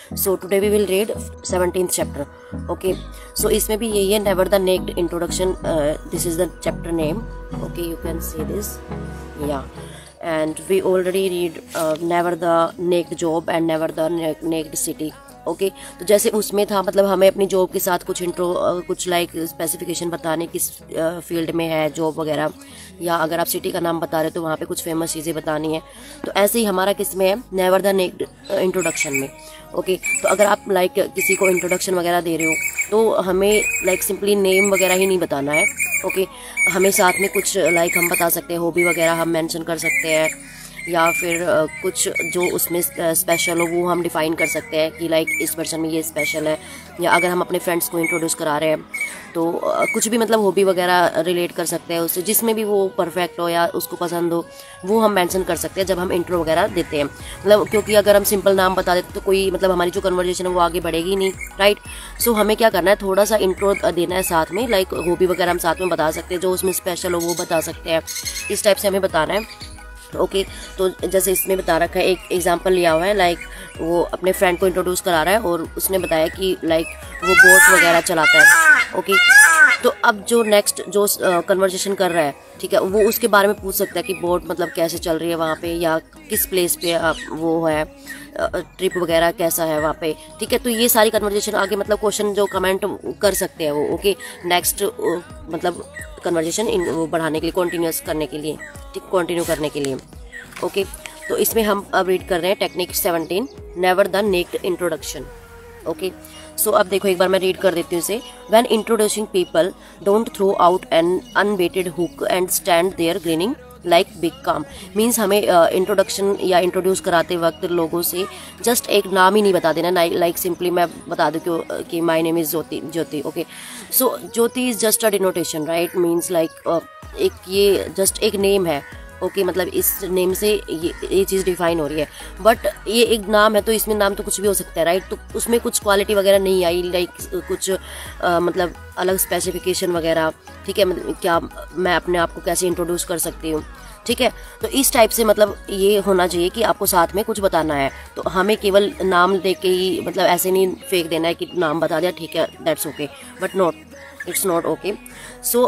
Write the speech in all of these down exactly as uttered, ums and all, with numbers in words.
So today we will read seventeenth chapter. Okay, so इसमें भी यही है, never the naked introduction, this is the chapter name. Okay, you can see this, yeah and we already read uh, never the naked job and never the naked city। Okay okay, तो जैसे उसमें था मतलब हमें अपनी job के साथ कुछ इंट्रो uh, कुछ लाइक स्पेसिफिकेशन बताने किस फील्ड uh, में है जॉब वगैरह, या अगर आप सिटी का नाम बता रहे हो तो वहाँ पे कुछ फेमस चीज़ें बतानी है। तो ऐसे ही हमारा किस में है, नेवर द नेक्ड इंट्रोडक्शन में। ओके okay, तो अगर आप लाइक किसी को इंट्रोडक्शन वगैरह दे रहे हो तो हमें लाइक सिंपली नेम वगैरह ही नहीं बताना है। ओके okay, हमें साथ में कुछ लाइक हम बता सकते हैं, हॉबी वगैरह हम मेंशन कर सकते हैं, या फिर कुछ जो उसमें स्पेशल हो वो हम डिफ़ाइन कर सकते हैं कि लाइक इस पर्सन में ये स्पेशल है। या अगर हम अपने फ्रेंड्स को इंट्रोड्यूस करा रहे हैं तो कुछ भी मतलब हॉबी वगैरह रिलेट कर सकते हैं उससे, जिसमें भी वो परफेक्ट हो या उसको पसंद हो वो हम मेंशन कर सकते हैं जब हम इंट्रो वगैरह देते हैं। मतलब क्योंकि अगर हम सिंपल नाम बता देते तो कोई मतलब हमारी जो कन्वर्जेशन है वो आगे बढ़ेगी नहीं, राइट। सो हमें क्या करना है, थोड़ा सा इंट्रो देना है साथ में, लाइक हॉबी वगैरह हम साथ में बता सकते हैं, जो उसमें स्पेशल हो वो बता सकते हैं, इस टाइप से हमें बताना है। ओके okay, तो जैसे इसमें बता रखा है, एक एग्जांपल लिया हुआ है, लाइक वो अपने फ्रेंड को इंट्रोड्यूस करा रहा है और उसने बताया कि लाइक वो बोट वगैरह चलाता है। ओके okay, तो अब जो नेक्स्ट जो कन्वर्सेशन कर रहा है, ठीक है, वो उसके बारे में पूछ सकता है कि बोट मतलब कैसे चल रही है वहाँ पे, या किस प्लेस पे आप वो है, ट्रिप वगैरह कैसा है वहाँ पे, ठीक है। तो ये सारी कन्वर्सेशन आगे मतलब क्वेश्चन जो कमेंट कर सकते हैं वो। ओके, नेक्स्ट मतलब कन्वर्सेशन इन वो बढ़ाने के लिए, कंटिन्यूस करने के लिए, ठीक, कंटिन्यू करने के लिए। ओके, तो इसमें हम अब रीड कर रहे हैं technique seventeen, never the naked introduction. Okay, so अब देखो एक बार मैं रीड कर देती हूँ इसे। When introducing people don't throw out an unweighted hook and stand there grinning like big calm. Means हमें इंट्रोडक्शन uh, या इंट्रोड्यूस कराते वक्त लोगों से जस्ट एक नाम ही नहीं बता देना, लाइक सिंपली मैं बता दूँ कि, कि my name is Jyoti Jyoti okay, so Jyoti is just a denotation, right. Means like एक ये जस्ट एक नेम है। ओके okay, मतलब इस नेम से ये ये चीज़ डिफाइन हो रही है, बट ये एक नाम है तो इसमें नाम तो कुछ भी हो सकता है, राइट। तो उसमें कुछ क्वालिटी वगैरह नहीं आई, लाइक कुछ आ, मतलब अलग स्पेसिफिकेशन वगैरह, ठीक है, मतलब क्या मैं अपने आप को कैसे इंट्रोड्यूस कर सकती हूँ, ठीक है। तो इस टाइप से मतलब ये होना चाहिए कि आपको साथ में कुछ बताना है, तो हमें केवल नाम दे के ही मतलब ऐसे नहीं फेंक देना है कि नाम बता दिया, ठीक है, that's okay, but not, it's not okay. So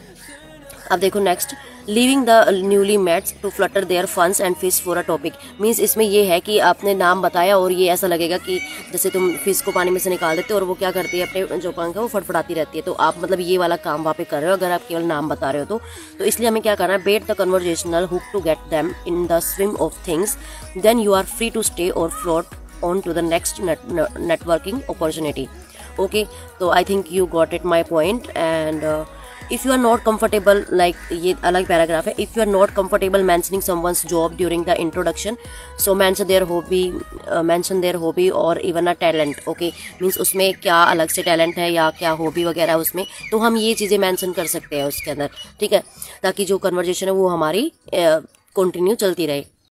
अब देखो next, leaving the newly mets to flutter their fins and fish for a topic. Means इसमें ये है कि आपने नाम बताया और ये ऐसा लगेगा कि जैसे तुम फिश को पानी में से निकाल देते हो और वो क्या करती है, अपने जो पंख है वो फटफटाती रहती है। तो आप मतलब ये वाला काम वहाँ पे कर रहे हो अगर आप केवल नाम बता रहे हो तो तो इसलिए हमें क्या करना है, bait the conversational hook to get them in the swim of things, then you are free to stay और float on to the next networking opportunity. Okay, तो I think you got it my point. And if you are not comfortable, like ये अलग paragraph है, if you are not comfortable mentioning someone's job during the introduction, so mention their hobby, uh, mention their hobby or even a talent। okay, means उसमें क्या अलग से talent है या क्या हॉबी वगैरह उसमें, तो हम ये चीज़ें मेंशन कर सकते हैं उसके अंदर, ठीक है, ताकि जो कन्वर्जेशन है वो हमारी कंटिन्यू uh, चलती रहे।